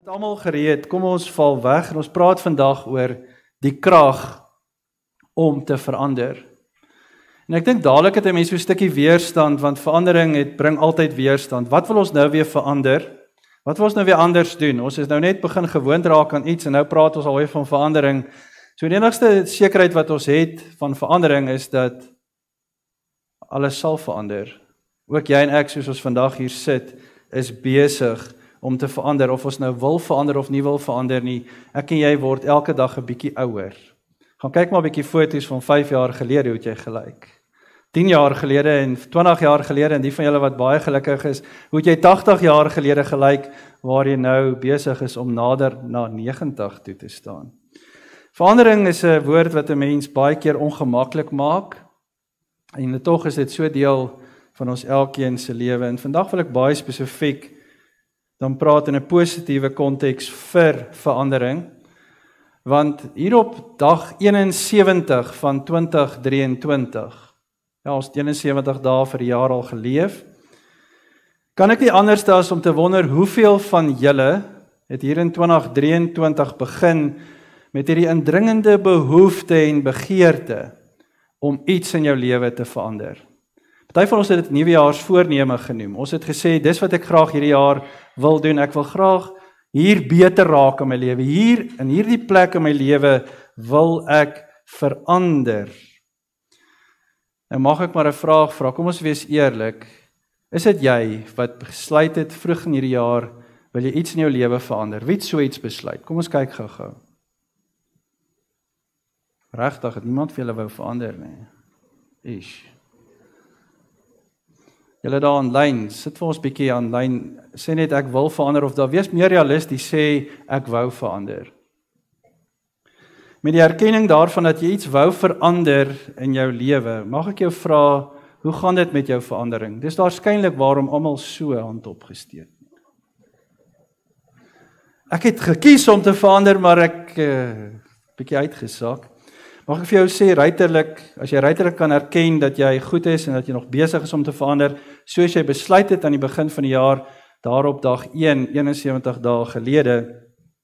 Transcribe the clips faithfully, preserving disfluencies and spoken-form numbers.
Almal gereed, kom ons val weg en ons praat vandag oor die krag om te verander. En ek dink dadelik het 'n mens so 'n stukkie weerstand, want verandering het bring altyd weerstand. Wat wil ons nou weer verander? Wat wil ons nou weer anders doen? Ons is nou net begin gewoond raak aan iets en nou praat ons alweer van verandering. So die enigste sekerheid wat ons het van verandering is dat alles sal verander. Ook jy en ek, soos ons vandag hier sit, is besig om te verander, of ons nou wil verander of nie wil verander nie. Ek en jy word elke dag 'n bietjie ouer. Gaan kyk maar 'n bietjie foto's van vyf jaar gelede, hoe het jy gelyk? tien jaar gelede en twintig jaar gelede, en die van julle wat baie gelukkig is, hoe het jy tagtig jaar gelede gelyk, waar jy nou besig is om nader na negentig toe te staan. Verandering is 'n woord wat 'n mens baie keer ongemaklik maak, en tog is dit so deel van ons elkeen se lewe. En vandag wil ek baie spesifiek dan praat in 'n positiewe konteks vir verandering, want hier op dag eenensewentig van twintig drieëntwintig, ja, ons het eenensewentig dae vir die jaar al geleef, kan ek nie anders as om te wonder hoeveel van julle het hier in twintig drieëntwintig begin met hierdie indringende behoefte en begeerte om iets in jou lewe te verander. Party van ons het dit nuwejaarsvoorneme genoem. Ons het gesê, dis wat ek graag hierdie jaar wil doen. Ek wil graag hier beter raak in my lewe. Hier, in hierdie plek in my lewe, wil ek verander. Nou mag ek maar 'n vraag vra, kom ons wees eerlik. Is dit jy wat besluit het vroeg in hierdie jaar, wil jy iets in jou lewe verander? Wie het so iets besluit? Kom ons kyk gou-gou. Regtig, het niemand vir julle wou verander nie. Ish. Julle daar aanlyn, sit vir ons bietjie aanlyn, sê net ek wil verander, of daar wees meer realisties, sê ek wou verander. Met die erkenning daarvan dat jy iets wou verander in jou lewe, mag ek jou vra, hoe gaan dit met jou verandering? Dis waarskynlik waarom almal so hand opgesteek. Ek het gekies om te verander, maar ek uh, bietjie uitgesak. Mag ek vir jou sê, ruiterlik, as jy ruiterlik kan erken dat jy goed is en dat jy nog besig is om te verander, soos jy besluit het aan die begin van die jaar, daarop dag een, eenensewentig dae gelede,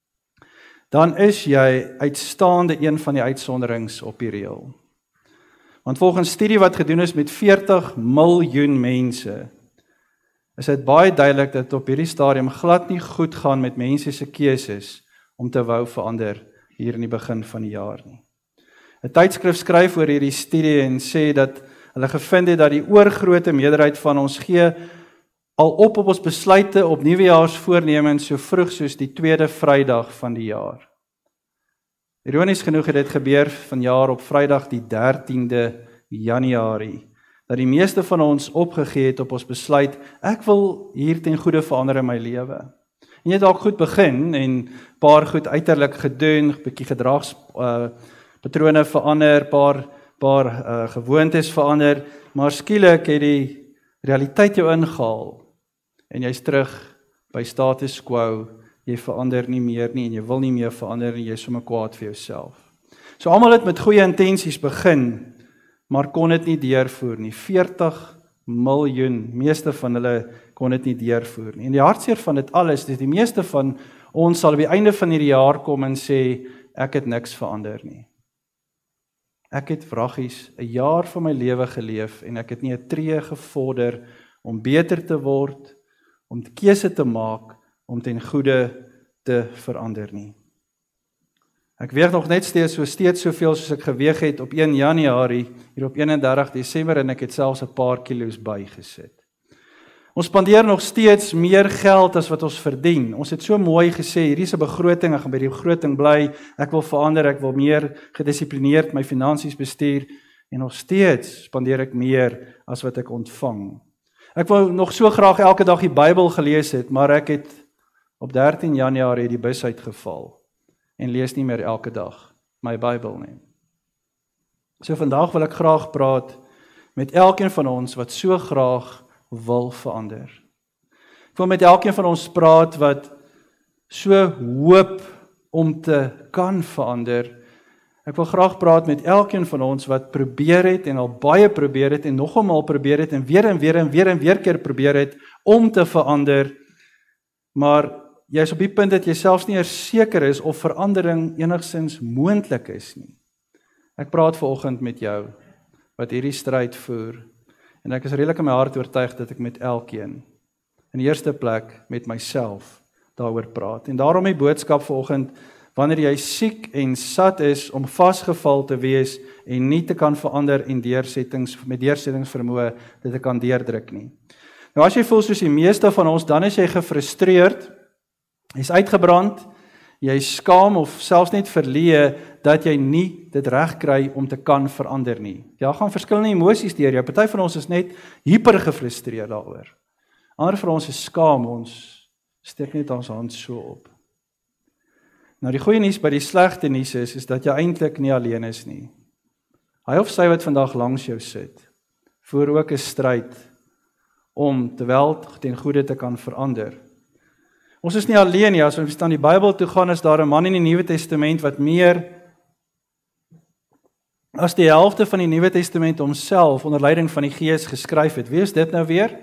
dan is jy uitstaande een van die uitsonderings op die reël. Want volgens studie wat gedoen is met veertig miljoen mense, is dit baie duidelik dat op hierdie stadium glad nie goed gaan met mense se keuses om te wou verander hier in die begin van die jaar nie. 'n Tydskrif skryf oor hierdie studie en sê dat hulle gevind het dat die oorgrootste meerderheid van ons gee al op op ons besluite op nuwejaarsvoornemens so vroeg soos die tweede Vrydag van die jaar. Ironies genoeg het dit gebeur vanjaar op Vrydag die dertiende Januarie, dat die meeste van ons opgegee het op ons besluit, ek wil hier ten goeie verander in my lewe. En jy het dalk goed begin en paar goed uiterlik gedoen, bietjie gedrags uh, patrone verander, paar, paar uh, gewoontes verander, maar skielik het die realiteit jou ingehaal, en jy's terug by status quo, jy verander nie meer nie, en jy wil nie meer verander nie, jy is sommer kwaad vir jouself. So almal het met goeie intensies begin, maar kon dit nie deurvoer nie, veertig miljoen, meeste van hulle kon dit nie deurvoer nie. En die hartseer van dit alles, is die meeste van ons sal op die einde van hierdie jaar kom en sê, ek het niks verander nie. Ek het vraggies 'n jaar van my lewe geleef en ek het nie 'n tree gevorder om beter te word, om keuse te maak, om ten goeie te verander nie. Ek weeg nog net steeds so steeds soveel soos ek geweeg het op een Januarie, hier op eenendertig Desember, en ek het selfs 'n paar kilos bygesit. Ons spandeer nog steeds meer geld as wat ons verdien. Ons het so mooi gesê, hierdie is 'n begroting, ek gaan by die begroting bly, ek wil verander, ek wil meer gedissiplineerd my finansies bestuur, en nog steeds spandeer ek meer as wat ek ontvang. Ek wou nog so graag elke dag die Bybel gelees het, maar ek het op dertien Januarie die bus uitgeval, en lees nie meer elke dag my Bybel nie. So vandag wil ek graag praat met elkeen van ons wat so graag wil verander. Ek wil met elkeen van ons praat wat so hoop om te kan verander. Ek wil graag praat met elkeen van ons wat probeer het en al baie probeer het en nog eenmaal probeer het en weer en weer en weer en weer keer probeer het om te verander, maar jy is op die punt dat jy selfs nie eers seker is of verandering enigstens moontlik is nie. Ek praat vanoggend met jou, wat hierdie stryd voer, en ek is redelik in my hart oortuig dat ek met elkeen, in die eerste plek met myself, daaroor praat. En daarom die boodskap vanoggend, wanneer jy siek en sat is om vasgeval te wees en nie te kan verander en deursettings, met deursettingsvermoë dit te kan deurdruk nie. Nou as jy voel soos die meeste van ons, dan is jy gefrustreerd, jy's uitgebrand, jy is skaam of selfs net verleë dat jy nie dit reg kry om te kan verander nie. Ja, gaan verskillende emosies deur jou. Party van ons is net hyper gefrustreerd daaroor. Ander van ons is skaam, ons steek net ons hand so op. Nou die goeie nuus by die slegte nuus is, is dat jy eintlik nie alleen is nie. Hy of sy wat vandag langs jou sit, voer ook 'n stryd om terwyl ten goeie te kan verander. Ons is nie alleen nie, as ons aan die Bybel toe gaan, is daar 'n man in die Nuwe Testament wat meer as die helfte van die Nuwe Testament homself onder leiding van die Gees geskryf het. Wie is dit nou weer?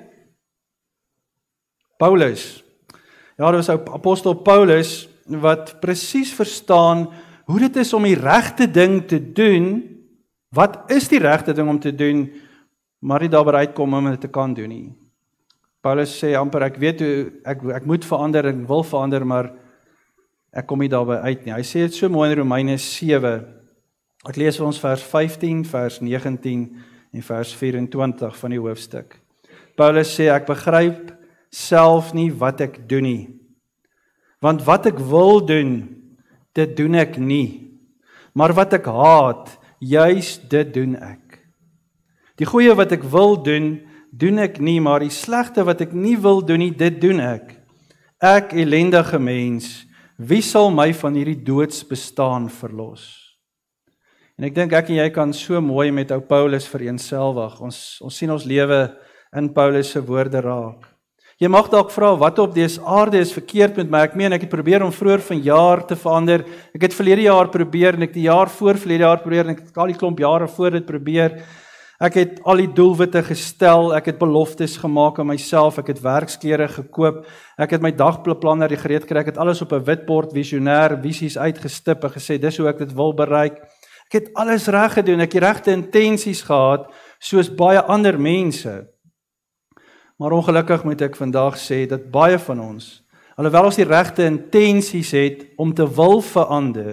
Paulus. Ja, dit was apostel Paulus wat presies verstaan hoe dit is om die regte ding te doen. Wat is die regte ding om te doen, maar nie daarby uitkom om dit te kan doen nie. Paulus sê amper, ek weet hoe, ek, ek moet verander, ek wil verander, maar ek kom nie daarby uit nie. Hy sê dit so mooi in Romeine sewe. Ek lees vir ons vers vyftien, vers negentien en vers vyf-en-twintig van die hoofstuk. Paulus sê, ek begryp self nie wat ek doen nie. Want wat ek wil doen, dit doen ek nie. Maar wat ek haat, juis dit doen ek. Die goeie wat ek wil doen, doen ek nie, maar die slegte wat ek nie wil doen nie, dit doen ek. Ek ellendige mens, wie sal my van hierdie doodsbestaan verlos? En ek dink ek en jy kan so mooi met ou Paulus vereenselwig. Ons ons sien ons lewe in Paulus se woorde raak. Jy mag dalk vra wat op dese aarde is verkeerd met my. Ek meen ek het probeer om vroeër vanjaar te verander. Ek het verlede jaar probeer en ek die jaar voor verlede jaar probeer en ek het al die klomp jare voor dit probeer. Ek het al die doelwitte gestel, ek het beloftes gemaak aan myself, ek het werksklere gekoop, ek het my dagplanner gereed gekry, ek het alles op 'n witbord visionêr visies uitgestip en gesê dis hoe ek dit wil bereik. Ek het alles reg gedoen, ek het regte intensies gehad soos baie ander mense. Maar ongelukkig moet ek vandag sê dat baie van ons, alhoewel ons die regte intensies het om te wil verander,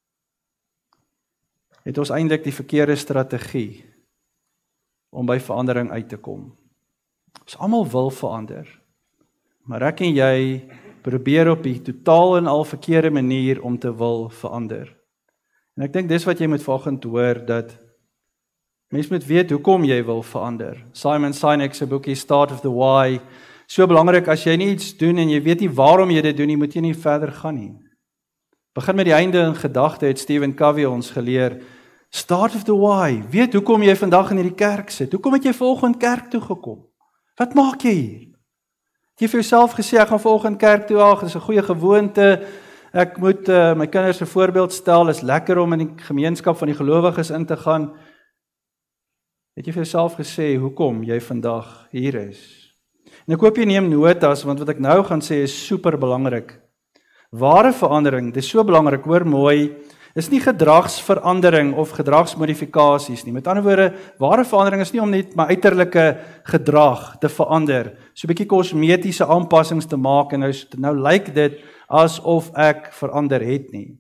het ons eintlik die verkeerde strategie om by verandering uit te kom. Ons almal wil verander, maar ek en jy probeer op die totaal en al verkeerde manier om te wil verander. En ek dink dis wat jy moet vanoggend hoor, dat mens moet weet hoekom jy wil verander. Simon Sinek se boekie Start of the Why, so belangrik, as jy nie iets doen en jy weet nie waarom jy dit doen nie, moet jy nie verder gaan nie. Begin met die einde in gedagte, het Stephen Covey ons geleer. Start of the why, weet hoekom jy vandag in hierdie kerk sit, hoekom het jy vanoggend kerk toe gekom? Wat maak jy hier? Het jy vir jouself gesê, ek gaan vanoggend kerk toe, ag, dis 'n goeie gewoonte, ek moet uh, my kinders 'n voorbeeld stel, is lekker om in die gemeenskap van die gelowiges in te gaan. Het jy vir jouself gesê, hoekom jy vandag hier is? En ek hoop jy neem notas, want wat ek nou gaan sê is super belangrik. Ware verandering, dis so belangrik, hoor mooi, is nie gedragsverandering of gedragsmodifikasies nie. Met ander woorde, ware verandering is nie om net my uiterlike gedrag te verander, so 'n bietjie kosmetiese aanpassings te maak en nou, nou lyk dit asof ek verander het nie.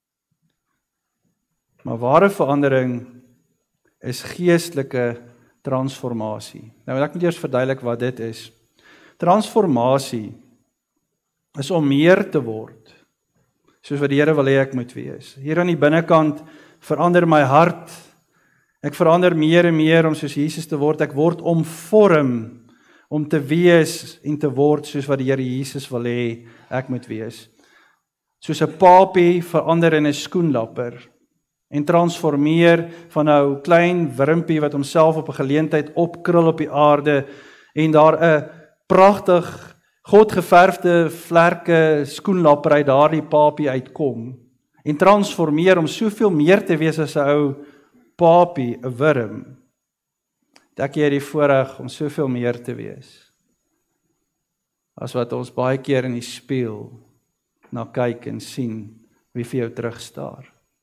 Maar ware verandering is geestelike transformasie. Nou ek moet eers verduidelik wat dit is. Transformasie is om meer te word, soos wat die Here wil hê ek moet wees. Hier aan die binnekant verander my hart. Ek verander meer en meer om soos Jesus te word. Ek word omvorm om te wees en te word soos wat die Here Jesus wil hê ek moet wees. Soos 'n papie verander in 'n skoenlapper en transformeer van 'n klein wurmpie wat homself op 'n geleentheid opkrul op die aarde en daar 'n pragtig godgeverfde vlerke skoenlapper uit daardie papie uitkom en transformeer om soveel meer te wees as 'n ou papie, 'n wurm. Ek het die voorreg om soveel meer te wees as wat ons baie keer in die spieël na kyk en sien wie vir jou terugstaar.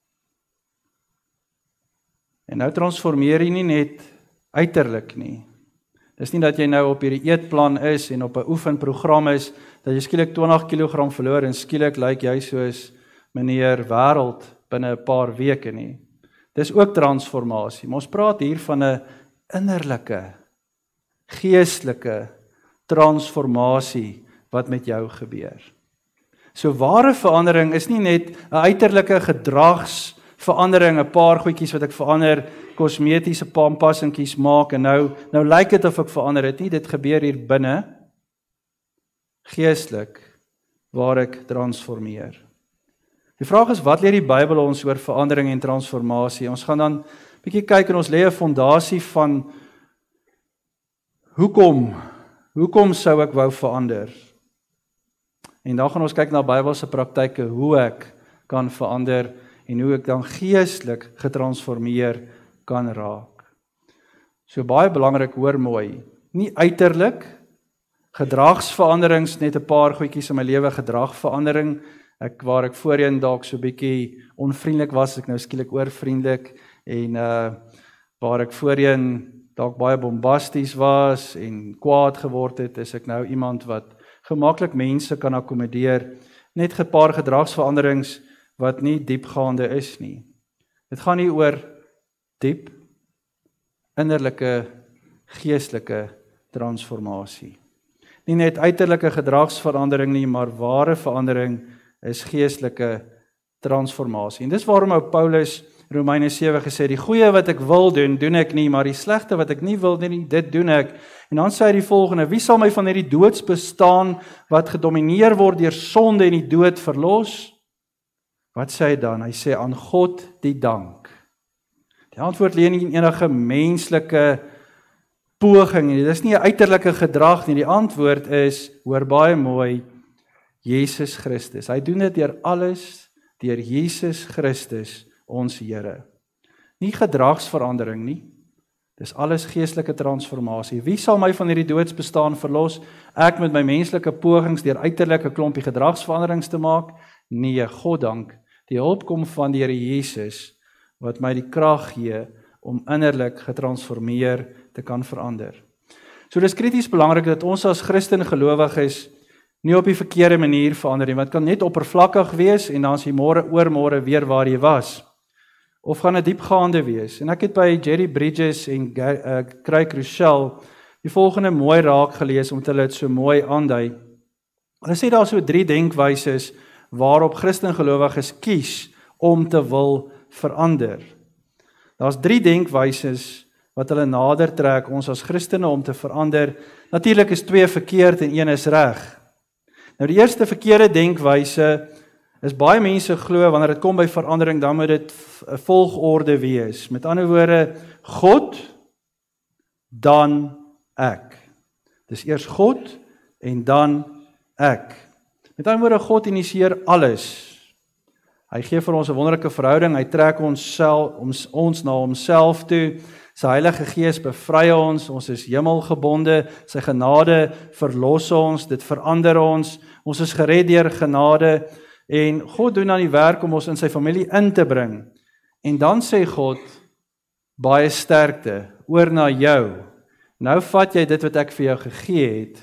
En nou transformeer jy nie net uiterlik nie. Dis nie dat jy nou op hierdie eetplan is en op 'n oefenprogram is, dat jy skielik twintig kilogram verloor en skielik lyk jy soos meneer Wêreld binne 'n paar weke nie. Dis ook transformasie, maar ons praat hier van 'n innerlike, geestelike transformasie wat met jou gebeur. So ware verandering is nie net 'n uiterlike gedragsverandering, 'n paar goedjies wat ek verander, kosmetiese aanpassingkies maak en nou nou lyk dit of ek verander het nie, dit gebeur hier binne geestelik waar ek transformeer. Die vraag is, wat leer die Bybel ons oor verandering en transformasie? Ons gaan dan bietjie kyk en ons lê 'n fondasie van hoekom hoekom sou ek wou verander? En dan gaan ons kyk na Bybelse praktyke hoe ek kan verander en hoe ek dan geestelik getransformeer kan raak. So baie belangrik, hoor mooi, nie uiterlik, gedragsveranderings, net 'n paar goedjies in my lewe, gedragverandering, ek waar ek voorheen dalk so bietjie onvriendelik was, ek nou skielik oorvriendelik, en uh, waar ek voorheen dalk baie bombasties was en kwaad geword het, is ek nou iemand wat gemaklik mense kan akkommodeer, net 'n paar gedragsveranderings wat nie diepgaande is nie. Dit gaan nie oor diep, innerlike, geestelike transformasie. Nie net uiterlike gedragsverandering nie, maar ware verandering is geestelike transformasie. En dis waarom ou Paulus Romeine sewe gesê, die goeie wat ek wil doen, doen ek nie, maar die slegte wat ek nie wil doen nie, dit doen ek. En dan sê hy die volgende, wie sal my van hierdie doodsbestaan wat gedomineer word deur sonde en die dood verlos? Wat sê hy dan? Hy sê aan God die dank. Die antwoord lê nie in enige menslike poging nie. Dis nie 'n uiterlike gedrag nie. Die antwoord is, hoor baie mooi, Jesus Christus. Hy doen dit deur alles, deur Jesus Christus, ons Here. Nie gedragsverandering nie. Dis alles geestelike transformasie. Wie sal my van hierdie doodsbestaan verlos? Ek met my menslike pogings deur uiterlike klompie gedragsveranderings te maak? Nee, God dank. Die hulp kom van die Here Jesus wat my die krag gee om innerlik getransformeer te kan verander. So dis krities belangrik dat ons as Christen gelowiges nie op die verkeerde manier verander nie, want kan net oppervlakkig wees en dan is jy môre oormôre weer waar jy was. Of gaan dit diepgaande wees? En ek het by Jerry Bridges en uh, Craig Rochelle die volgende mooi raak gelees, omdat hulle dit so mooi aandui. Hulle sê daar so drie denkwyses waarop Christengelowiges kies om te wil verander. Daar's drie denkwyses wat hulle nader trek ons as Christene om te verander. Natuurlik is twee verkeerd en een is reg. Nou die eerste verkeerde denkwyse is baie mense glo wanneer dit kom by verandering, dan moet dit 'n volgorde wees. Met ander woorde, God, dan ek. Dis eers God en dan ek. Met ander woorde, God initieer alles. Hy gee vir ons 'n wonderlike verhouding, hy trek ons self, ons, ons na homself toe. Sy Heilige Gees bevry ons, ons is hemelgebonde, sy genade verlos ons, dit verander ons, ons is gered deur genade, en God doen dan die werk om ons in sy familie in te bring. En dan sê God, baie sterkte, oor na jou. Nou vat jy dit wat ek vir jou gegee het,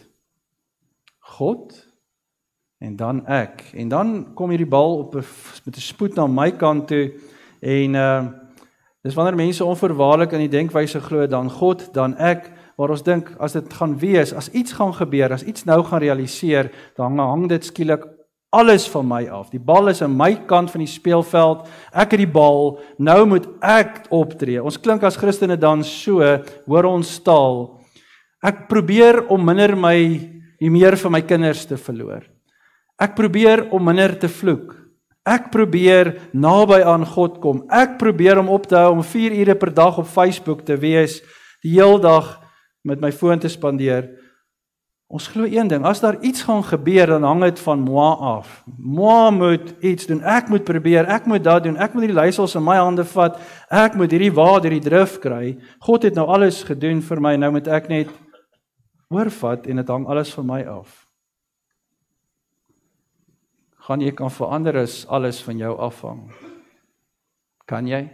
God, en dan ek. En dan kom hierdie bal op met 'n spoed na my kant toe, en uh, dis wanneer mense onvoorwaardelik in die denkwyse glo, dan God, dan ek, waar ons dink, as dit gaan wees, as iets gaan gebeur, as iets nou gaan realiseer, dan hang dit skielik alles van my af. Die bal is aan my kant van die speelveld, ek het die bal, nou moet ek optree. Ons klink as Christene dan so, hoor ons taal, ek probeer om minder my, die meer van my kinders te verloor. Ek probeer om minder te vloek. Ek probeer naby aan God kom. Ek probeer om op te hou om vier ure per dag op Facebook te wees, die heel dag met my foon te spandeer. Ons glo een ding, as daar iets gaan gebeur, dan hang dit van moi af. Moi moet iets doen, ek moet probeer, ek moet dat doen, ek moet die leiersels in my hande vat, ek moet hierdie water, hierdie drif kry. God het nou alles gedoen vir my, nou moet ek net oorvat en dit hang alles van my af. gaan jy kan verander as alles van jou afhang? Kan jy?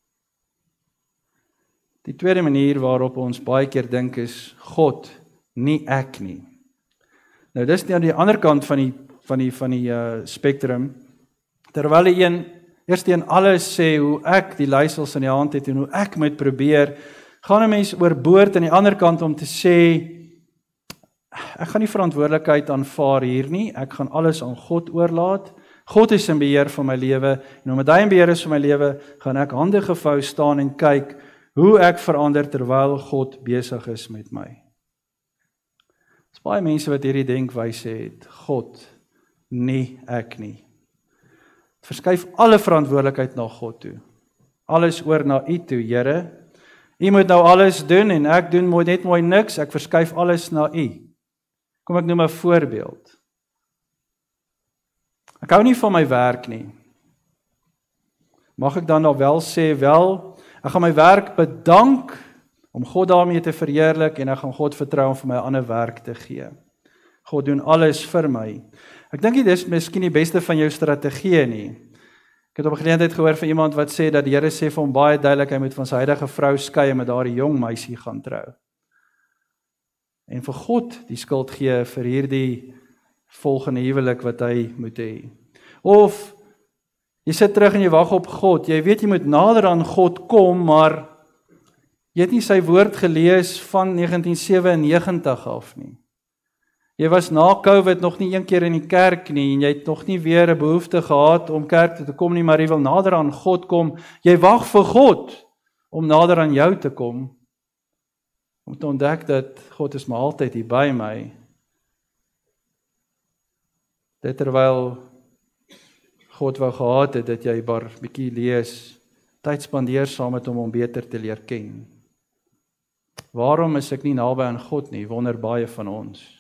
Die tweede manier waarop ons baie keer dink is God, nie ek nie. Nou dis aan die ander kant van die van die van die uh, spektrum. Terwyl die een eerste een alles sê hoe ek die leiersels in die hand het en hoe ek moet probeer, gaan 'n mens oorboord aan die ander kant om te sê ek gaan nie verantwoordelikheid aanvaar hier nie, ek gaan alles aan God oorlaat. God is in beheer van my lewe en omdat hy in beheer is van my lewe, gaan ek hande gevou staan en kyk hoe ek verander terwyl God besig is met my. Daar's baie mense wat hierdie denkwyse het, God, nie ek nie. Verskuif alle verantwoordelikheid na God toe. Alles oor na U toe, Here. U moet nou alles doen en ek doen mooi net mooi niks, ek verskuif alles na U. Kom ek noem 'n voorbeeld. Ek hou nie van my werk nie. Mag ek dan nou wel sê, wel, ek gaan my werk bedank om God daarmee te verheerlik en ek gaan God vertrou om vir my 'n ander werk te gee. God doen alles vir my. Ek dink dit is miskien die beste van jou strategie nie. Ek het op 'n geleentheid gehoor van iemand wat sê dat die Here sê vir hom baie duidelik hy moet van sy huidige vrou skei en met daardie jong meisie gaan trou. En vir God die skuld gee vir hierdie volgende huwelik wat hy moet hê. Of jy sit terug en jy wag op God. Jy weet jy moet nader aan God kom, maar jy het nie sy woord gelees van negentien sewennegentig af nie. Jy was na COVID nog nie een keer in die kerk nie en jy het nog nie weer 'n behoefte gehad om kerk toe te kom nie, maar jy wil nader aan God kom. Jy wag vir God om nader aan jou te kom. Om te ontdek dat God is maar altyd hier by my. Dit terwyl God wou gehad het dat jy maar bietjie lees, tyd spandeer saam met hom om beter te leer ken. Waarom is ek nie naby aan God nie? Wonder baie van ons.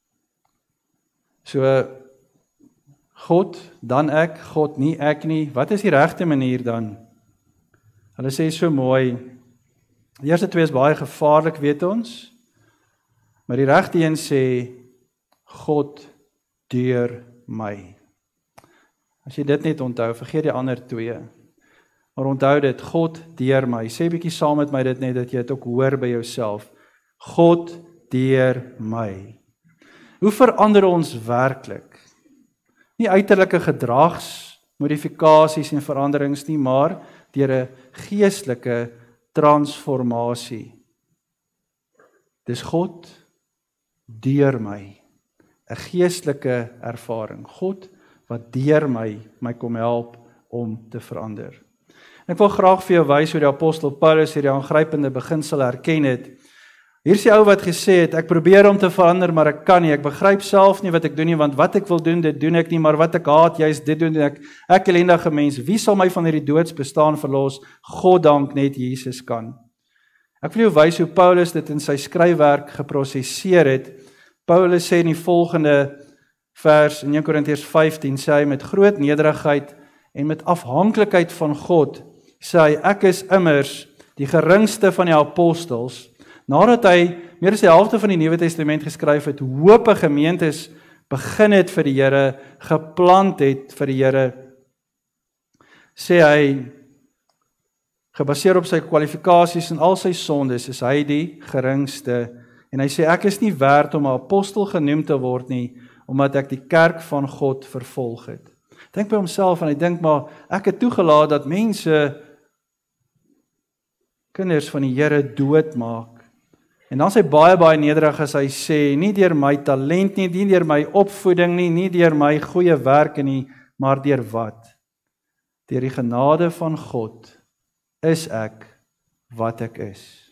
So, God, dan ek, God, nie ek nie. Wat is die regte manier dan? Hulle sê so mooi, die eerste twee is baie gevaarlik, weet ons, maar die regte een sê, God deur my. As jy dit net onthou, vergeet die ander twee. Maar onthou dit, God deur my. Sê bietjie saam met my dit net, dat jy dit ook hoor by jouself. God deur my. Hoe verander ons werklik? Nie uiterlike gedragsmodifikasies en veranderings nie, maar deur 'n geestelike transformasie. Dis God deur my. 'n Geestelike ervaring. God wat deur my my kom help om te verander. En ek wil graag vir jou wys hoe die apostel Paulus hierdie aangrypende beginsel herken het. Hier is die ou wat gesê het, ek probeer om te verander, maar ek kan nie, ek begryp self nie wat ek doen nie, want wat ek wil doen, dit doen ek nie, maar wat ek haat, juist dit doen ek, ek ellendige mens, wie sal my van hierdie doodsbestaan verlos? God dank net Jesus kan. Ek wil jou wys hoe Paulus dit in sy skryfwerk geprosesseer het. Paulus sê in die volgende vers, in een Korintiërs vyftien, sê hy met groot nederigheid en met afhanklikheid van God, sê hy, ek is immers die geringste van die apostels. Nadat hy meer as die helfte van die Nuwe Testament geskryf het, hoope gemeentes begin het vir die Here, geplant het vir die Here, sê hy, gebaseer op sy kwalifikasies en al sy sondes, is hy die geringste. En hy sê, ek is nie werd om 'n apostel genoem te word nie, omdat ek die kerk van God vervolg het. Dink by homself en hy dink maar, ek het toegelaat dat mense kinders van die Here doodmaak. En dan is hy baie, baie nederig as hy sê, nie deur my talent nie, nie deur my opvoeding nie, nie deur my goeie werke nie, maar deur wat? Deur die genade van God is ek wat ek is.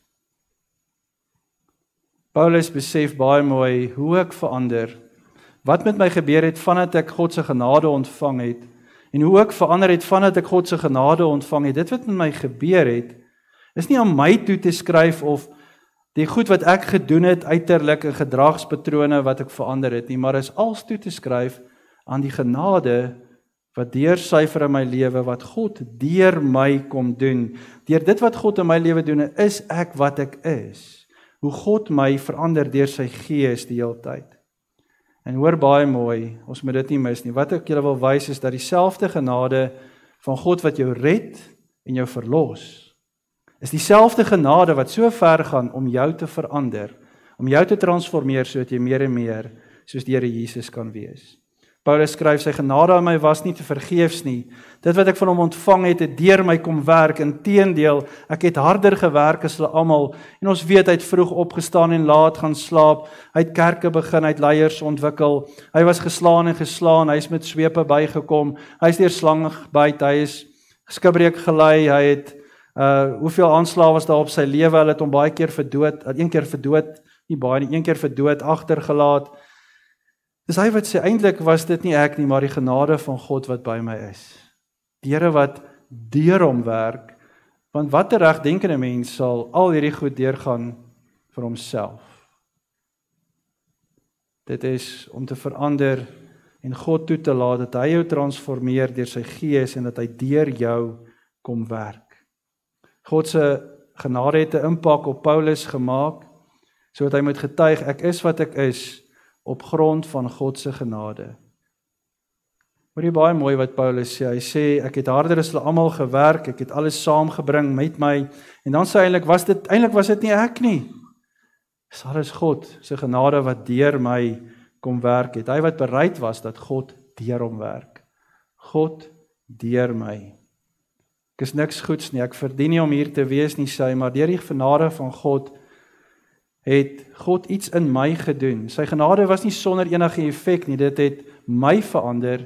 Paulus besef baie mooi hoe ek verander, wat met my gebeur het vandat ek God se genade ontvang het, en hoe ek verander het vandat ek God se genade ontvang het. Dit wat met my gebeur het, is nie aan my toe te skryf of die goed wat ek gedoen het, uiterlike gedragspatrone wat ek verander het nie, maar is als toe te skryf aan die genade wat deursyfer in my lewe, wat God deur my kom doen. Deur dit wat God in my lewe doen, is ek wat ek is. Hoe God my verander deur sy gees die hele tyd. En hoor baie mooi, ons moet dit nie mis nie. Wat ek julle wil wys is dat dieselfde genade van God wat jou red en jou verlos, is dieselfde genade wat so ver gaan om jou te verander, om jou te transformeer sodat jy meer en meer soos die Here Jesus kan wees. Paulus skryf, sy genade aan my was nie te vergeefs nie. Dit wat ek van hom ontvang het, het deur my kom werk. Inteendeel, ek het harder gewerk as hulle almal. En ons weet, hy het vroeg opgestaan en laat gaan slaap. Hy het kerke begin, hy het leiers ontwikkel. Hy was geslaan en geslaan, hy is met swepe bygekom. Hy is deur slange gebyt, hy is skibreek gelei, hy het uh, hoeveel aanslae was daar op sy lewe, hulle het hom baie keer verdood, een keer verdood, nie baie nie, een keer verdood, agtergelaat. Dis hy wat sê, eintlik was dit nie ek nie, maar die genade van God wat by my is. Die Here wat deur hom werk, want watter regdenkende mens sal al hierdie goed deurgaan vir homself? Dit is om te verander en God toe te laat dat hy jou transformeer deur sy gees en dat hy deur jou kom werk. God se genade het 'n impak op Paulus gemaak, sodat hy moet getuig, ek is wat ek is, op grond van God se genade. Hoor jy baie mooi wat Paulus sê, hy sê, ek het harder as hulle almal gewerk, ek het alles saamgebring met my, en dan sê eintlik was dit, eintlik was dit nie ek nie. Dis alles God se genade wat deur my kom werk het. Hy wat bereid was dat God deur hom werk. God deur my. Ek is niks goeds nie, ek verdien nie om hier te wees nie, sê, maar deur die genade van God het God iets in my gedoen. Sy genade was nie sonder enige effek nie, dit het my verander,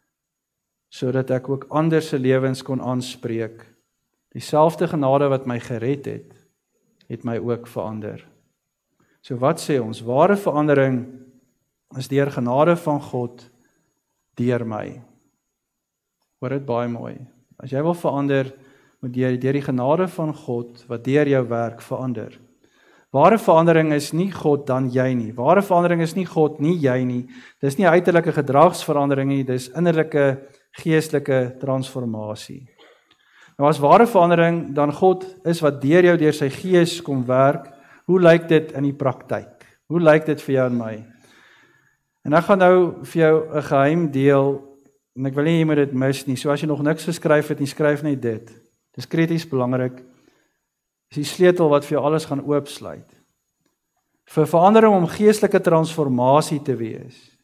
sodat ek ook ander se lewens kon aanspreek. Dieselfde genade wat my gered het, het my ook verander. So wat sê ons? Ware verandering is deur genade van God, deur my. Hoor dit baie mooi. As jy wil verander, moet jy deur die genade van God, wat deur jou werk, verander. Ware verandering is nie God dan jy nie. Ware verandering is nie God nie jy nie. Dis nie uiterlike gedragsverandering nie, dis innerlike geestelike transformasie. Nou as ware verandering dan God is wat deur jou deur sy gees kom werk, hoe lyk dit in die praktyk? Hoe lyk dit vir jou en my? En ek gaan nou vir jou 'n geheim deel, en ek wil nie jy moet dit mis nie. So as jy nog niks geskryf het nie, skryf net dit. Dis krities belangrik. Dis die sleutel wat vir jou alles gaan oopsluit. Vir verandering om geestelike transformasie te wees,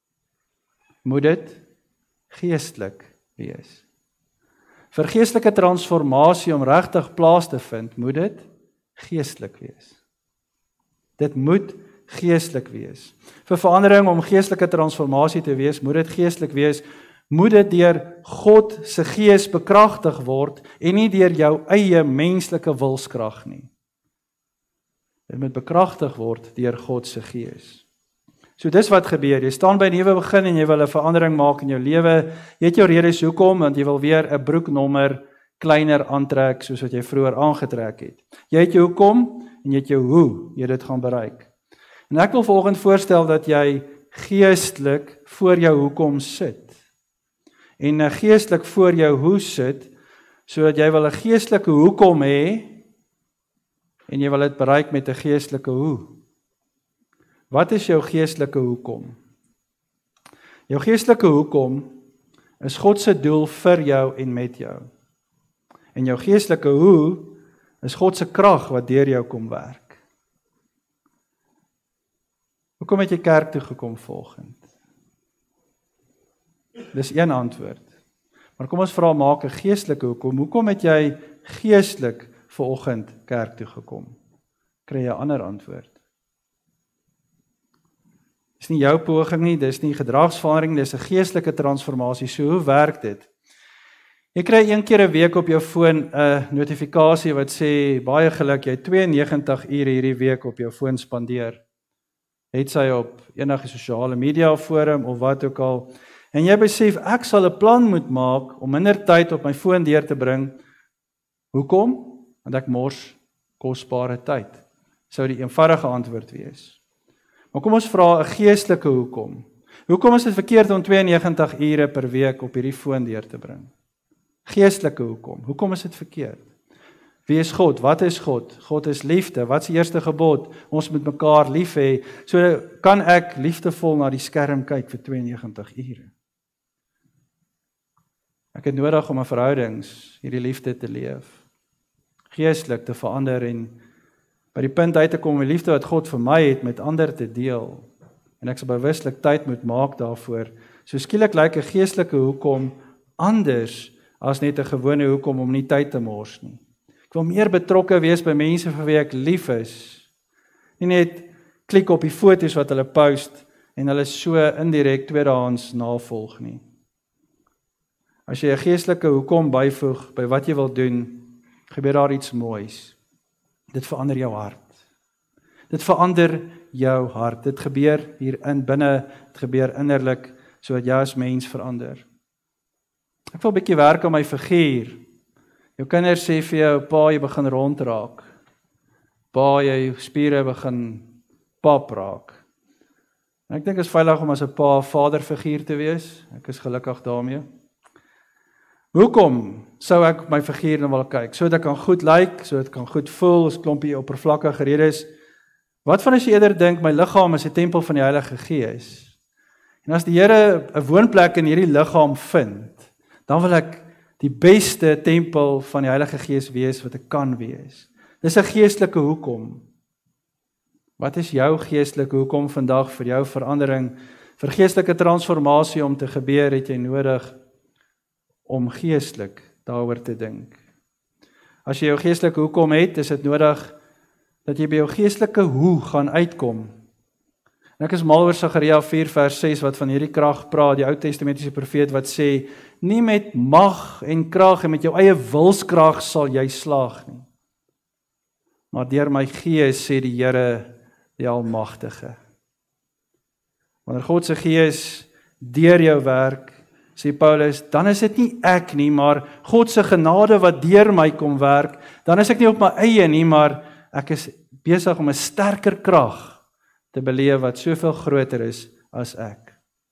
moet dit geestelik wees. Vir geestelike transformasie om regtig plaas te vind, moet dit geestelik wees. Dit moet geestelik wees. Vir verandering om geestelike transformasie te wees, moet dit geestelik wees, moet dit deur God se gees bekragtig word en nie deur jou eie menslike wilskrag nie. Dit moet bekragtig word deur God se gees. So dis wat gebeur, jy staan by 'n nuwe begin en jy wil 'n verandering maak in jou lewe, jy het jou redes hoekom, want jy wil weer 'n broeknommer kleiner aantrek soos wat jy vroeër aangetrek het. Jy het jou hoekom en jy het jou hoe jy dit gaan bereik. En ek wil vanoggend voorstel dat jy geestelik voor jou hoekom sit. En geestelik voor jou hoe sit, sodat jy wil 'n geestelike hoekom hê en jy wil dit bereik met 'n geestelike hoe. Wat is jou geestelike hoekom? Jou geestelike hoekom is God se doel vir jou en met jou. En jou geestelike hoe is God se krag wat deur jou kom werk. Hoekom het jy kerk toe gekom vanoggend? Dis een antwoord. Maar kom ons vra maak 'n geestelike hoekom. Hoekom het jy geestelik vanoggend kerk toe gekom? Kry jy 'n ander antwoord. Dis nie jou poging nie, dis nie gedragsverandering, dis 'n geestelike transformasie. So hoe werk dit? Jy kry een keer 'n week op jou foon 'n notifikasie wat sê baie geluk, jy het twee en negentig ure hierdie week op jou foon spandeer. Het sy op enige sosiale media forum of wat ook al. En jy besef ek sal 'n plan moet maak om minder tyd op my foon deur te bring. Hoekom? Want ek mors kosbare tyd. Sou die eenvoudige antwoord wees. Maar kom ons vra 'n geestelike hoekom. Hoekom is dit verkeerd om twee en negentig ure per week op hierdie foon deur te bring? Geestelike hoekom. Hoekom is dit verkeerd? Wie is God? Wat is God? God is liefde. Wat is die eerste gebod? Ons moet mekaar lief hê. So kan ek liefdevol na die skerm kyk vir tweeënnegentig ure. Ek het nodig om 'n verhoudings, hierdie liefde te leef. Geestelik te verander en by die punt uit te kom om die liefde wat God vir my het met ander te deel. En ek sal bewuslik tyd moet maak daarvoor. So skielik lyk 'n geestelike hoekom anders as net 'n gewone hoekom om nie tyd te mors nie. Ek wil meer betrokke wees by mense vir wie ek lief is. Nie net klik op die foto's wat hulle post en hulle so indirek tweedehands navolg nie. As jy 'n geestelike hoekom byvoeg by wat jy wil doen, gebeur daar iets moois. Dit verander jou hart. Dit verander jou hart. Dit gebeur hier in binne, dit gebeur innerlik, sodat jy as mens verander. Ek wil 'n bietjie werk aan my figuur. Jou kinders sê vir jou, pa, jy begin rondraak. Pa, jy spiere begin pap raak. En ek dink dit is veilig om as 'n pa 'n vaderfiguur te wees. Ek is gelukkig daarmee. Hoekom sou ek my figuur nou wil kyk? So dat ek kan goed lyk, so dat ek kan goed voel, as klompie oppervlakkige redes. Wat van as jy eerder dink my liggaam is 'n tempel van die Heilige Gees? En as die Here 'n woonplek in hierdie liggaam vind, dan wil ek die beste tempel van die Heilige Gees wees wat ek kan wees. Dis 'n geestelike hoekom. Wat is jou geestelike hoekom vandag vir jou verandering, vir geestelike transformasie om te gebeur, het jy nodig om geestelik daaroor te dink. As jy jou geestelike hoekom het, is dit nodig dat jy by jou geestelike hoe gaan uitkom. En ek is mal oor Sagaria vier vers ses wat van hierdie krag praat, die Ou Testamentiese profeet wat sê, nie met mag en krag en met jou eie wilskrag sal jy slaag nie. Maar deur my gees, sê die Here, die Almagtige. Wanneer God se gees deur jou werk, sê Paulus, dan is dit nie ek nie, maar God se genade wat deur my kom werk, dan is ek nie op my eie nie, maar ek is besig om 'n sterker krag te beleef wat soveel groter is as ek.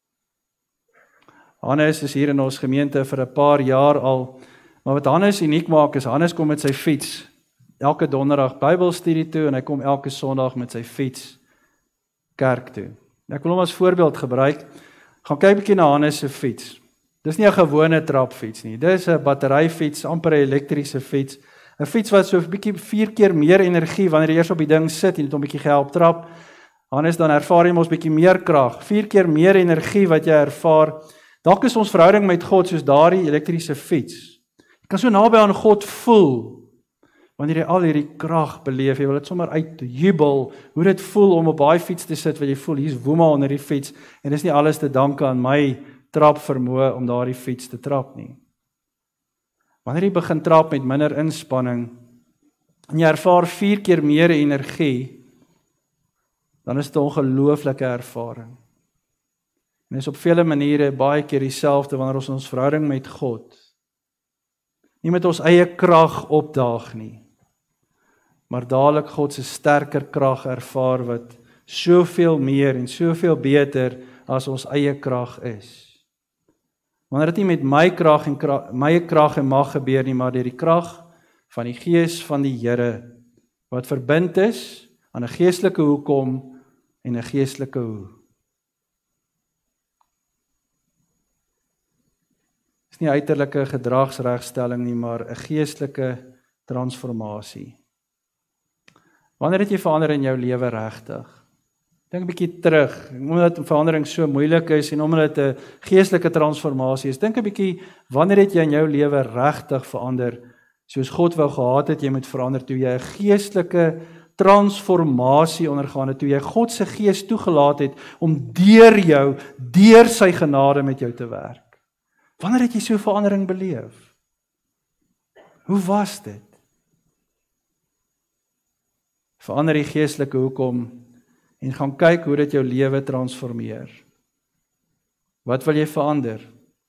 Hannes is hier in ons gemeente vir 'n paar jaar al, maar wat Hannes uniek maak is, Hannes kom met sy fiets, elke donderdag Bybelstudie toe, en hy kom elke Sondag met sy fiets kerk toe. Ek wil hom as voorbeeld gebruik, gaan kyk 'n bietjie na Hannes se fiets. Dis nie 'n gewone trapfiets nie, dis 'n batteryfiets, amper 'n elektriese fiets, 'n fiets wat so 'n bietjie vier keer meer energie, wanneer jy eers op die ding sit, en dit hom bietjie gehelp trap, Hannes, dan ervaar jy mos bietjie meer krag, vier keer meer energie wat jy ervaar. Dalk is ons verhouding met God soos daardie elektriese fiets. Jy kan so naby aan God voel, wanneer jy al hierdie krag beleef, jy wil dit sommer uitjubel, hoe dit voel om op daai fiets te sit, wat jy voel, hier's woema onder die fiets, en dis nie alles te danke aan my trap vermoë om daardie fiets te trap nie. Wanneer jy begin trap met minder inspanning, en jy ervaar vier keer meer energie, dan is dit 'n ongelooflike ervaring. En dit is op vele maniere baie keer dieselfde wanneer ons ons verhouding met God nie met ons eie krag opdaag nie, maar dadelik God se sterker krag ervaar wat soveel meer en soveel beter as ons eie krag is. Wanneer dit nie met my krag en krag, my krag en mag gebeur nie, maar deur die krag van die Gees van die Here wat verbind is aan 'n geestelike hoekom en 'n geestelike hoe. Dis nie uiterlike gedragsregstelling nie, maar 'n geestelike transformasie. Wanneer het jy verander in jou lewe regtig? Dink 'n bietjie terug, omdat verandering so moeilik is en omdat dit 'n geestelike transformasie is. Dink 'n bietjie, wanneer het jy in jou lewe regtig verander, soos God wou gehad het jy moet verander, toe jy 'n geestelike transformasie ondergaan het, toe jy God se Gees toegelaat het om deur jou, deur sy genade met jou te werk. Wanneer het jy so verandering beleef? Hoe was dit? Verander die geestelike hoekom en gaan kyk hoe dit jou lewe transformeer. Wat wil jy verander?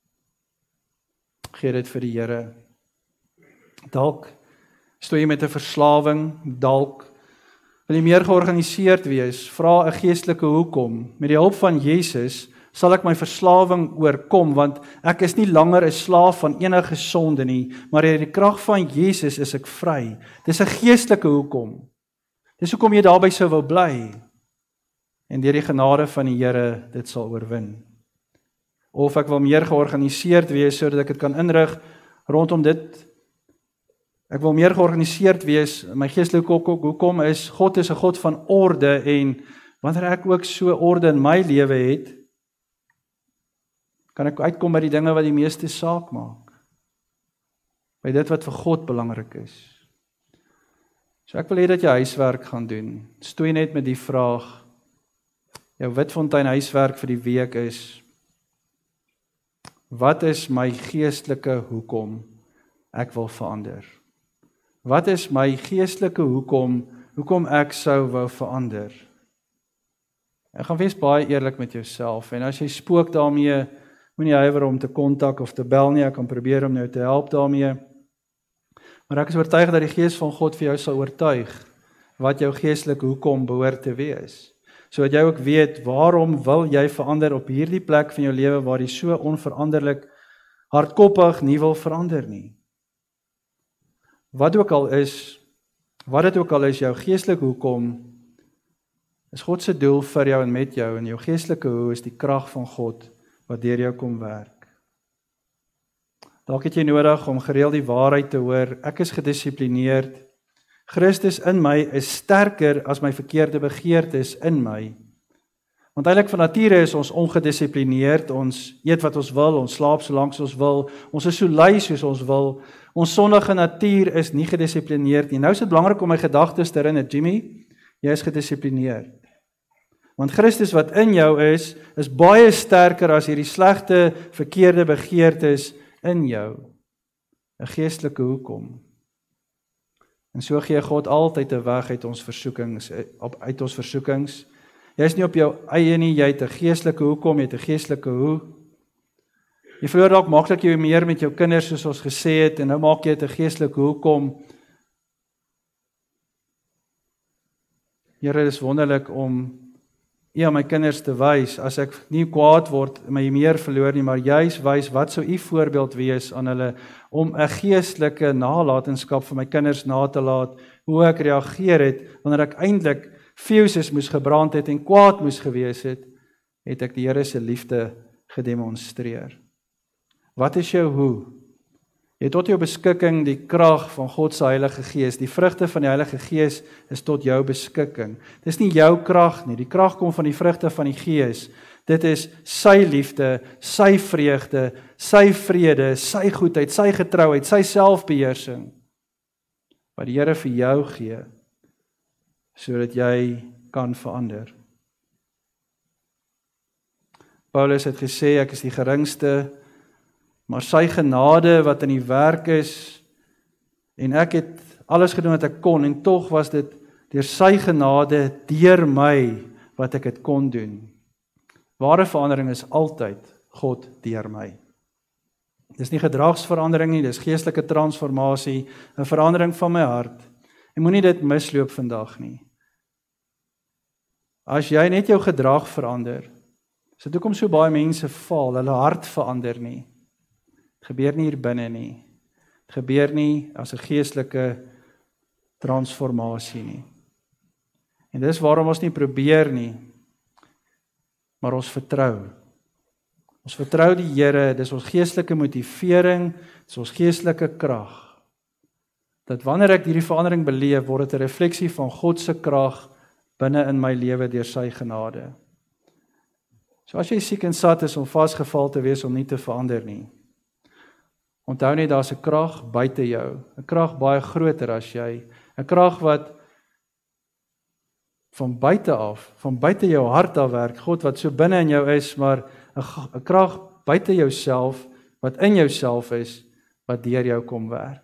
Gee dit vir die Here. Dalk stoei jy met 'n verslawing, dalk wil jy meer georganiseerd wees, vra 'n geestelike hoekom. Met die hulp van Jesus Sal ek my verslawing oorkom, want ek is nie langer 'n slaaf van enige sonde nie, maar deur die krag van Jesus is ek vry. Dis 'n geestelike hoekom. Dis hoekom jy daarby sou wou bly. En deur die genade van die Here dit sal oorwin. Of ek wil meer georganiseerd wees sodat ek dit kan inrig rondom dit. Ek wil meer georganiseerd wees. My geestelike hoekom is God is 'n God van orde en wanneer ek ook so orde in my lewe het, kan ek uitkom by die dinge wat die meeste saak maak. By dit wat vir God belangrik is. So ek wil hê dat jy huiswerk gaan doen. Stoei net met die vraag, jou Witfontein huiswerk vir die week is, wat is my geestelike hoekom ek wil verander? Wat is my geestelike hoekom, hoekom ek sou wou verander? Ek gaan wees baie eerlik met jouself, en as jy spook daarmee, moenie huiwer om te kontak of te bel nie, ek kan probeer om jou te help daarmee. Maar ek is oortuig dat die Gees van God vir jou sal oortuig wat jou geestelike hoekom behoort te wees. Sodat jy ook weet, waarom wil jy verander op hierdie plek van jou lewe waar jy so onveranderlik, hardkoppig nie wil verander nie. Wat ook al is, wat dit ook al is, jou geestelike hoekom, is God se doel vir jou en met jou, en jou geestelike hoe is die krag van God, wat deur jou kom werk. Dalk het jy nodig om gereeld die waarheid te hoor, ek is gedissiplineerd, Christus in my is sterker as my verkeerde begeertes in my. Want eintlik van nature is ons ongedissiplineerd, ons eet wat ons wil, ons slaap solank as ons wil, ons is so lui soos ons wil, ons sondige natuur is nie gedissiplineerd nie. Nou is dit belangrik om my gedagtes te herinner, Jimmy, jy is gedissiplineerd. Want Christus wat in jou is, is baie sterker as hierdie slegte, verkeerde begeertes in jou. 'n Geestelike hoekom. En so gee God altyd 'n weg uit ons versoekings, uit ons versoekings. Jy is nie op jou eie nie, jy het 'n geestelike hoekom, jy het 'n geestelike hoe. Jy verloor dalk maklik jy meer met jou kinders soos ons gesê het, en nou maak jy dit 'n geestelike hoekom. Here, dis wonderlik om U aan my kinders te wys, as ek nie kwaad word, my meer verloor nie, maar juis wys, wat sou U voorbeeld wees aan hulle, om 'n geestelike nalatenskap vir my kinders na te laat, hoe ek reageer het, wanneer ek eintlik fuses moes gebrand het en kwaad moes gewees het, het ek die Here se liefde gedemonstreer. Wat is jou hoe? Jy het tot jou beskikking die krag van God se Heilige Gees. Die vrugte van die Heilige Gees is tot jou beskikking. Dis nie jou krag nie. Die krag kom van die vrugte van die Gees. Dit is sy liefde, sy vreugde, sy vrede, sy goedheid, sy getrouheid, sy selfbeheersing, wat die Here vir jou gee, sodat jy kan verander. Paulus het gesê, ek is die geringste, maar sy genade wat in die werk is, en ek het alles gedoen wat ek kon, en tog was dit deur sy genade, deur my, wat ek het kon doen. Ware verandering is altyd God deur my. Dis nie gedragsverandering nie, dis geestelike transformasie, 'n verandering van my hart. En moenie dit misloop vandag nie. As jy net jou gedrag verander, is dit hoekom so baie mense faal, hulle hart verander nie. Het gebeur nie hier binne nie. Het gebeur nie as 'n geestelike transformasie nie. En dis waarom ons nie probeer nie, maar ons vertrou. Ons vertrou die Here, dis ons geestelike motivering, dis ons geestelike krag. Dat wanneer ek hierdie verandering beleef, word dit 'n refleksie van God se krag binne in my lewe deur sy genade. So as jy siek en sat is om vasgeval te wees om nie te verander nie, onthou net daar's 'n krag buite jou, 'n krag baie groter as jy, 'n krag wat van buite af, van buite jou hart af werk, God wat so binne in jou is, maar 'n krag buite jouself, wat in jouself is, wat deur jou kom werk.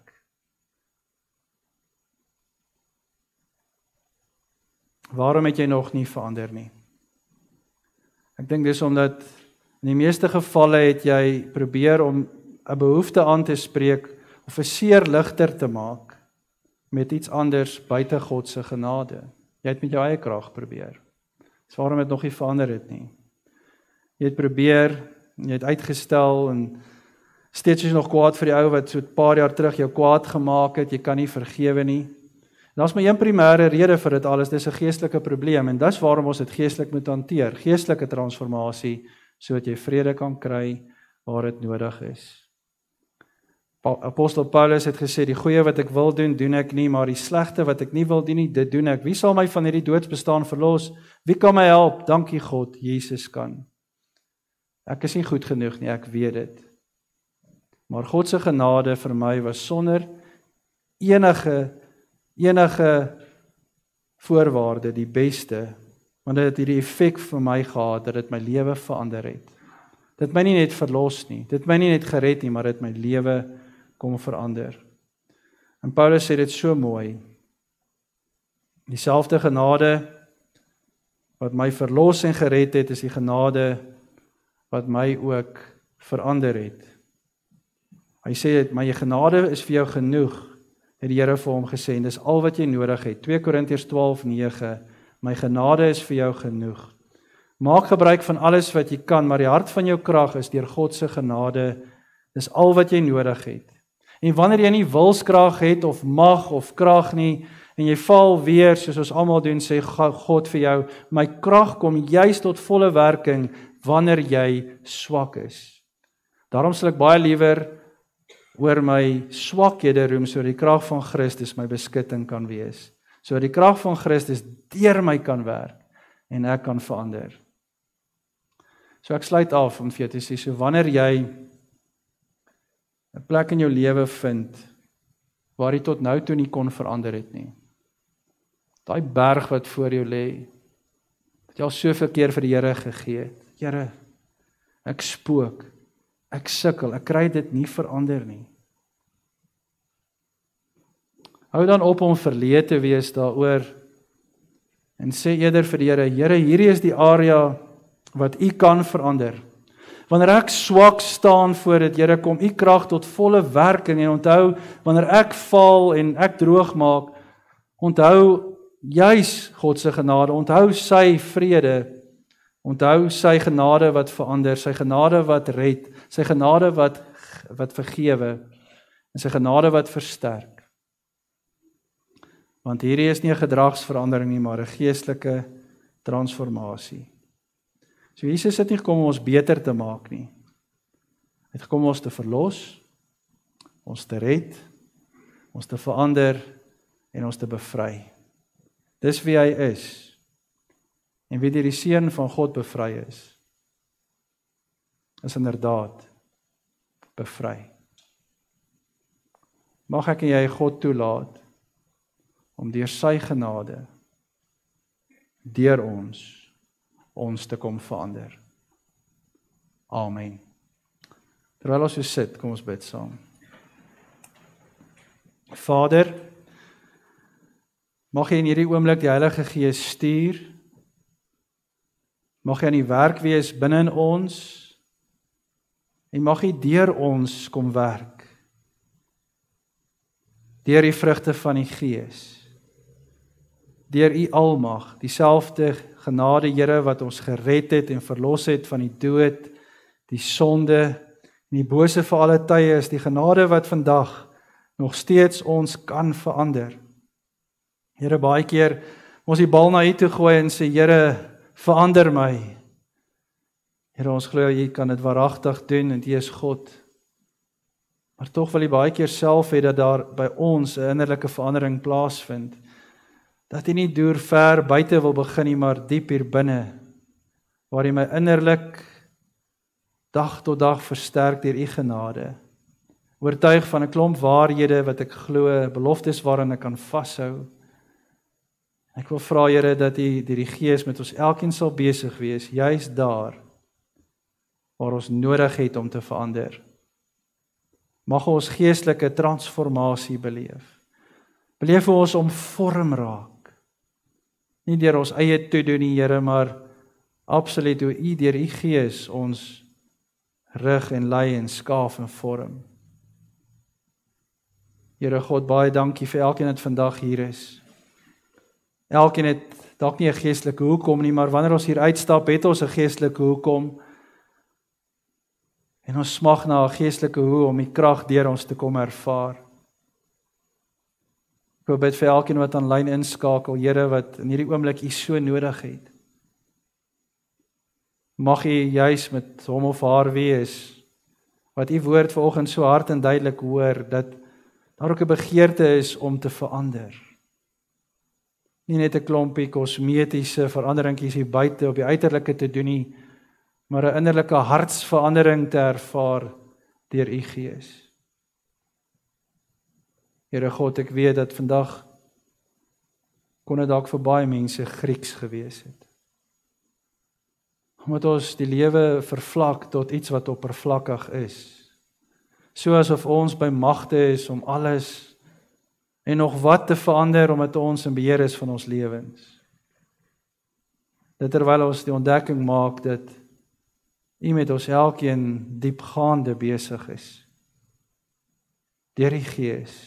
Waarom het jy nog nie verander nie? Ek dink dis omdat in die meeste gevalle het jy probeer om 'n behoefte aan te spreek of 'n seer ligter te maak met iets anders buite God se genade. Jy het met jou eie krag probeer. Dis waarom dit nog nie verander het nie. Jy het probeer, jy het uitgestel en steeds is jy nog kwaad vir die ou wat so 'n paar jaar terug jou kwaad gemaak het, jy kan nie vergewe nie. Daar's maar een primêre rede vir dit alles, dis 'n geestelike probleem en dis waarom ons dit geestelik moet hanteer, geestelike transformasie, sodat jy vrede kan kry waar dit nodig is. Apostel Paulus het gesê, die goeie wat ek wil doen, doen ek nie, maar die slegte wat ek nie wil doen nie, dit doen ek. Wie sal my van hierdie doodsbestaan verlos? Wie kan my help? Dankie God, Jesus kan. Ek is nie goed genoeg nie, ek weet dit. Maar God se genade vir my was sonder enige, enige voorwaarde die beste, want dit het hierdie effek vir my gehad, dat dit my lewe verander het. Dit my nie net verlos nie, dit my nie net gered nie, maar dit my lewe kom verander. En Paulus sê dit so mooi, dieselfde genade wat my verlos en gered het, is die genade wat my ook verander het. Hy sê, my genade is vir jou genoeg, het die Here vir hom gesê, en dis al wat jy nodig het. twee Korintiërs twaalf nege, my genade is vir jou genoeg. Maak gebruik van alles wat jy kan, maar die hart van jou krag is deur God se genade, dis al wat jy nodig het. En wanneer jy nie wilskrag het, of mag, of krag nie, en jy val weer, soos ons almal doen, sê God vir jou, my krag kom juist tot volle werking, wanneer jy swak is. Daarom sal ek baie liewer oor my swakhede roem, so die krag van Christus my beskutting kan wees. So die krag van Christus deur my kan werk, en ek kan verander. So ek sluit af om vir jou te sê, so wanneer jy 'n plek in jou lewe vind, waar jy tot nou toe nie kon verander het nie. Daai berg wat voor jou lê, wat jy al soveel keer vir die Here gegee het. Here, ek spook, ek sukkel, ek kry dit nie verander nie. Hou dan op om verleë te wees daaroor, en sê eerder vir die Here, Here, hierdie is die area wat U kan verander. Wanneer ek swak staan voor dit, Here, kom U krag tot volle werking, en onthou, wanneer ek val en ek droog maak, onthou juis God se genade, onthou sy vrede, onthou sy genade wat verander, sy genade wat red, sy genade wat, wat vergewe, en sy genade wat versterk. Want hierdie is nie 'n gedragsverandering nie, maar 'n geestelike transformasie. So Jesus het nie gekom om ons beter te maak nie. Hy het gekom om ons te verlos, ons te red, ons te verander en ons te bevry. Dis wie hy is. En wie deur die Seun van God bevry is, is inderdaad bevry. Mag ek en jy God toelaat om deur sy genade, deur ons, ons te kom verander. Amen. Terwyl ons so sit, kom ons bid saam. Vader, mag jy in hierdie oomblik die Heilige Gees stuur, mag jy aan die werk wees binne in ons, en mag jy deur ons kom werk, deur die vrugte van die Gees, deur U almag, dieselfde genade, Here, wat ons gered het en verlos het van die dood, die sonde, en die bose vir alle tye, is die genade wat vandag nog steeds ons kan verander. Here, baie keer ons die bal na U toe gooi en sê, Here, verander my. Here, ons glo U kan dit waaragtig doen, en U is God. Maar tog wil U baie keer self hê dat daar by ons 'n innerlike verandering plaasvind. Dat U nie deur ver buite wil begin nie, maar diep hier binne, waar U my innerlik dag tot dag versterk deur U genade. Oortuig van 'n klomp waarhede wat ek glo, beloftes waaraan ek kan vashou. Ek wil vra, Here, dat U deur die Gees met ons elkeen sal besig wees, juis daar waar ons nodig het om te verander. Mag ons geestelike transformasie beleef. Beleef ons om vorm raak. Nie deur ons eie toedoen nie, Here, maar absoluut hoe U deur U Gees ons rig en lei en skaaf en vorm. Here God, baie dankie vir elkeen wat vandag hier is. Elkeen het dalk nie 'n geestelike hoekom nie, maar wanneer ons hier uitstap, het ons 'n geestelike hoekom. En ons smag na 'n geestelike hoe om die krag deur ons te kom ervaar. Ek wil bid vir elkeen wat aanlyn inskakel, Here, wat in hierdie oomblik U so nodig het. Mag U juis met hom of haar wees, wat U woord vanoggend so hard en duidelik hoor, dat daar ook 'n begeerte is om te verander. Nie net 'n klompie kosmetiese veranderingkies hier buite op die uiterlike te doen nie, maar 'n innerlike hartsverandering te ervaar deur U Gees. Here God, ek weet dat vandag kon dit dalk vir baie mense Grieks gewees het. Omdat ons die lewe vervlak tot iets wat oppervlakkig is. So asof ons by magte is om alles en nog wat te verander omdat ons in beheer is van ons lewens. Dit terwyl ons die ontdekking maak dat U met ons elkeen diepgaande besig is. Deur die Gees.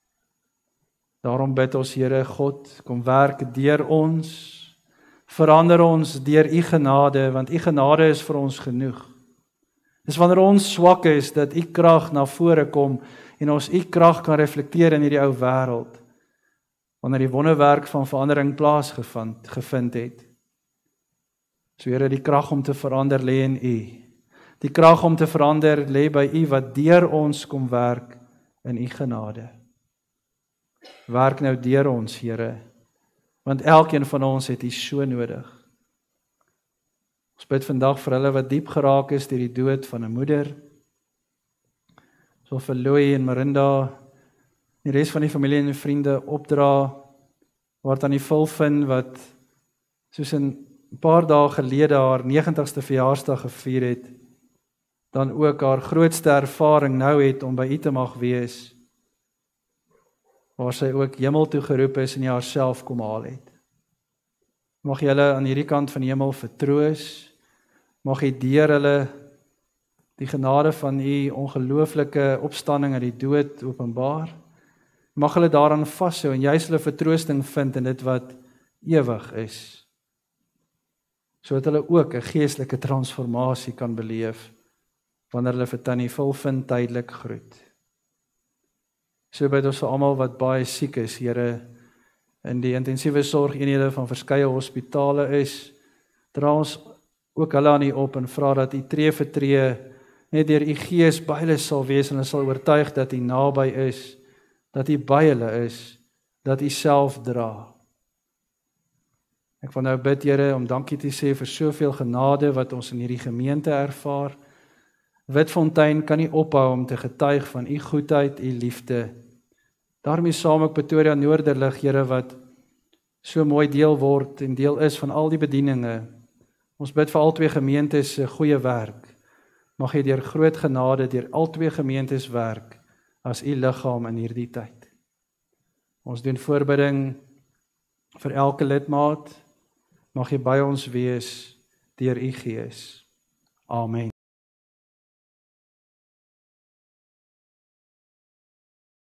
Daarom bid ons, Here God, kom werk deur ons, verander ons deur U genade, want U genade is vir ons genoeg. Dis wanneer ons swak is, dat U krag na vore kom, en ons U krag kan reflekteer in hierdie ou wêreld, wanneer die wonderwerk van verandering plaasgevind gevind het. So Here, die krag om te verander lê in U. Die krag om te verander lê by U wat deur ons kom werk in U genade. Werk nou deur ons, Here, want elkeen van ons het U so nodig. Ons bid vandag vir hulle wat diep geraak is deur die dood van 'n moeder, so vir Louis en Marinda, die res van die familie en vriende opdra, wat aan die Vulfin wat soos 'n paar dae gelede haar negentigste verjaarsdag gevier het, dan ook haar grootste ervaring nou het om by U te mag wees, waar sy ook hemel toe geroep is en haarself kom haal het. Mag jy hulle aan hierdie kant van die hemel vertroos, mag jy deur hulle die genade van U ongelooflike opstanding uit die dood openbaar, mag hulle daaraan vashou en juis hulle vertroosting vind in dit wat ewig is, sodat hulle ook 'n geestelike transformasie kan beleef, wanneer hulle vir Tannie Vulfin tydelik groet. So bid ons vir almal wat baie siek is, Here, in die intensiewe sorgeenhede van verskeie hospitale is, dra ons ook hulle aan U op en vra dat U tree vir tree, net deur U Gees by hulle sal wees en hulle sal oortuig dat U naby is, dat U by hulle is, dat U self dra. Ek wil nou bid, Here, om dankie te sê vir soveel genade wat ons in hierdie gemeente ervaar. Witfontein kan nie ophou om te getuig van U goedheid, U liefde. Daarmee saam ook Pretoria Noorderlig, Here, wat so mooi deel word en deel is van al die bedieninge. Ons bid vir al twee gemeentes se goeie werk. Mag jy deur groot genade deur al twee gemeentes werk as U liggaam in hierdie tyd. Ons doen voorbidding vir elke lidmaat. Mag jy by ons wees deur U Gees. Amen.